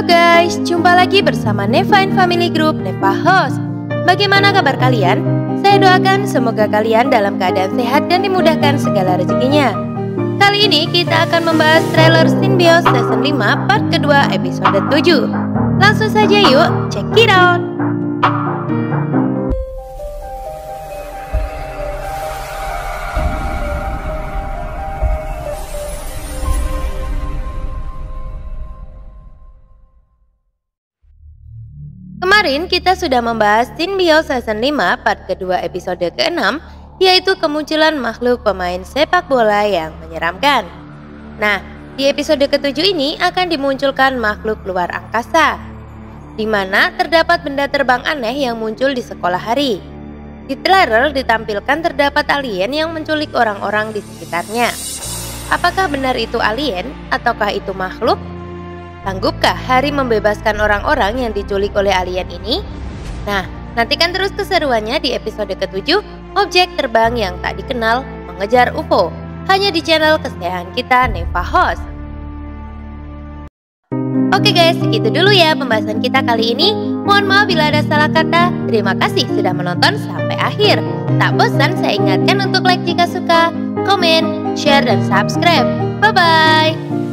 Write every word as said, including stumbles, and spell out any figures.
guys, jumpa lagi bersama Neva and Family Group, Neva Host. Bagaimana kabar kalian? Saya doakan semoga kalian dalam keadaan sehat dan dimudahkan segala rezekinya. Kali ini kita akan membahas trailer Symbiosis Season lima part kedua episode tujuh. Langsung saja yuk, check it out! Kemarin kita sudah membahas Symbiosis Season lima part kedua episode keenam, yaitu kemunculan makhluk pemain sepak bola yang menyeramkan. Nah, di episode ketujuh ini akan dimunculkan makhluk luar angkasa, di mana terdapat benda terbang aneh yang muncul di sekolah Hari. Di trailer ditampilkan terdapat alien yang menculik orang-orang di sekitarnya. Apakah benar itu alien ataukah itu makhluk? Sanggupkah Hari membebaskan orang-orang yang diculik oleh alien ini? Nah, nantikan terus keseruannya di episode ketujuh, objek terbang yang tak dikenal mengejar U F O, hanya di channel kesayangan kita, Neva Host. Oke guys, itu dulu ya pembahasan kita kali ini. Mohon maaf bila ada salah kata. Terima kasih sudah menonton sampai akhir. Tak bosan saya ingatkan untuk like jika suka, komen, share, dan subscribe. Bye-bye.